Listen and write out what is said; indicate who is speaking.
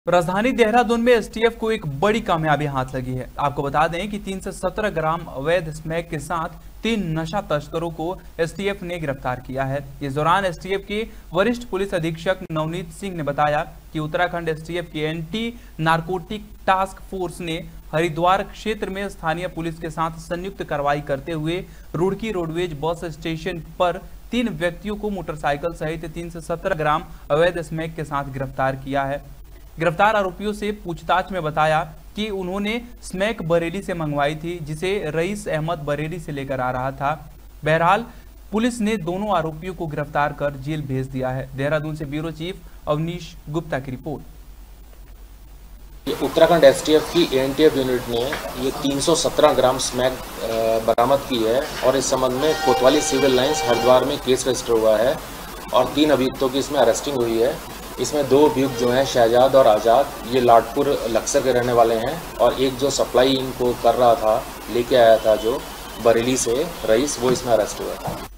Speaker 1: राजधानी देहरादून में एसटीएफ को एक बड़ी कामयाबी हाथ लगी है। आपको बता दें कि 3 से 17 ग्राम अवैध स्मैक के साथ 3 नशा तस्करों को एसटीएफ ने गिरफ्तार किया है। इस दौरान एसटीएफ के वरिष्ठ पुलिस अधीक्षक नवनीत सिंह ने बताया कि उत्तराखंड एसटीएफ की एंटी नारकोटिक टास्क फोर्स ने हरिद्वार क्षेत्र में स्थानीय पुलिस के साथ संयुक्त कार्रवाई करते हुए रुड़की रोडवेज बस स्टेशन पर 3 व्यक्तियों को मोटरसाइकिल सहित 3 से 17 ग्राम अवैध स्मैक के साथ गिरफ्तार किया है। गिरफ्तार आरोपियों से पूछताछ में बताया कि उन्होंने स्मैक बरेली से मंगवाई थी, जिसे रईस अहमद बरेली से लेकर आ रहा था। बहरहाल पुलिस ने दोनों आरोपियों को गिरफ्तार कर जेल भेज दिया है। देहरादून से ब्यूरो चीफ अवनीश गुप्ता की रिपोर्ट।
Speaker 2: उत्तराखंड एसटीएफ की एएनटीएफ यूनिट ने ये 317 ग्राम स्मैक बरामद की है और इस संबंध में कोतवाली सिविल लाइंस हरिद्वार में केस रजिस्टर हुआ है और 3 अभियुक्तों की इसमें अरेस्टिंग हुई है। इसमें 2 अभियुक्त जो हैं शहजाद और आज़ाद, ये लाडपुर लक्सर के रहने वाले हैं और एक जो सप्लाई इनको कर रहा था, लेके आया था जो बरेली से रईस, वो इसमें अरेस्ट हुआ था।